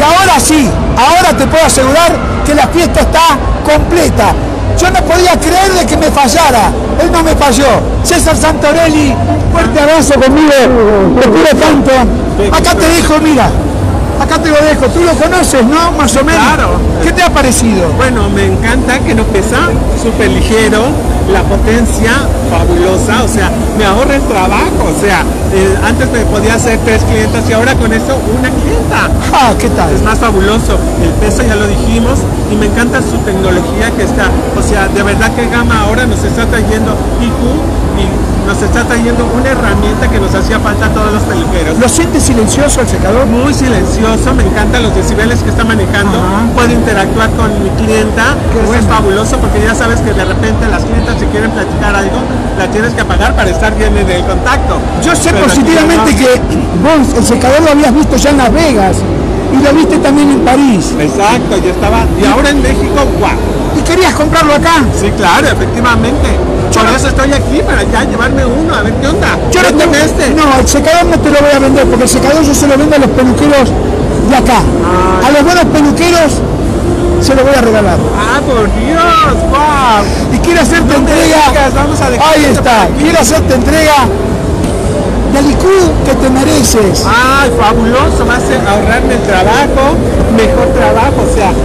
Y ahora sí, ahora te puedo asegurar que la fiesta está completa. Yo no podía creer de que me fallara. Él no me falló. César Santorelli, fuerte abrazo conmigo. Te quiero tanto. Acá te dejo, mira. Acá te lo dejo. Tú lo conoces, ¿no? Más o menos. Claro. ¿Qué te ha parecido? Bueno, me encanta que no pesa, súper ligero, la potencia fabulosa, o sea, me ahorra el trabajo, o sea, antes me podía hacer 3 clientas y ahora con eso una clienta. Ah, ¿qué tal? Es más fabuloso, el peso ya lo dijimos y me encanta su tecnología que está, o sea, de verdad que Gama ahora nos está trayendo IQ y nos está trayendo una herramienta que nos hacía falta a todos los peluqueros. ¿Lo sientes silencioso el secador? Muy silencioso, me encantan los decibeles que está manejando. Puedo interactuar con mi clienta, eso es fabuloso porque ya sabes que de repente las clientas si quieren platicar algo, la tienes que apagar para estar bien en el contacto. Yo sé pero positivamente que vos el secador lo habías visto ya en Las Vegas y lo viste también en París. Exacto, y ahora en México, ¡guau! ¿Y querías comprarlo acá? Sí, claro, efectivamente. Por eso estoy aquí, para ya llevarme uno, a ver qué onda. Yo no, no, el secador no te lo voy a vender, porque el secador yo se lo vendo a los peluqueros de acá. A los buenos peluqueros se lo voy a regalar. ¡Ah, por Dios! ¡Wow! Y quiero hacerte entrega. Vamos a dejar Ahí está, quiero hacerte entrega del IQ que te mereces. ¡Ay, fabuloso! Va a ahorrarme el trabajo, mejor trabajo, o sea.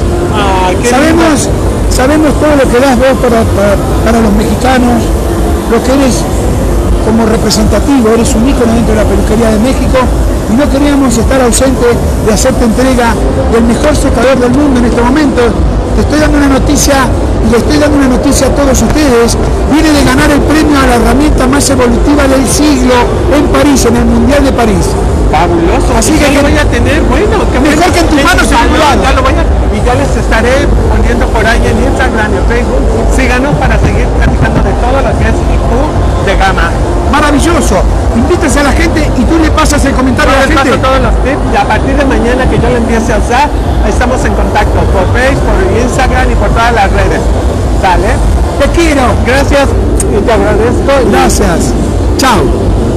Sabemos todo lo que das vos para los mexicanos, lo que eres como representativo, eres un ícono dentro de la peluquería de México y no queríamos estar ausentes de hacerte entrega del mejor secador del mundo en este momento. Te estoy dando una noticia y le estoy dando una noticia a todos ustedes. Viene de ganar el premio a la herramienta más evolutiva del siglo en París, en el Mundial de París. Fabuloso, así que lo voy a tener, bueno, que mejor que en tus manos ya lo voy a, y ya les estaré poniendo por ahí en Instagram y en Facebook. Síganos para seguir platicando de todo lo que es IQ de Gama. Maravilloso, invítense a la gente y tú le pasas el comentario a la gente. Paso todos los tips y a partir de mañana que yo lo empiece a usar, estamos en contacto por Facebook, por Instagram y por todas las redes. ¿Sale? Te quiero. Gracias y te agradezco. Gracias. Chao.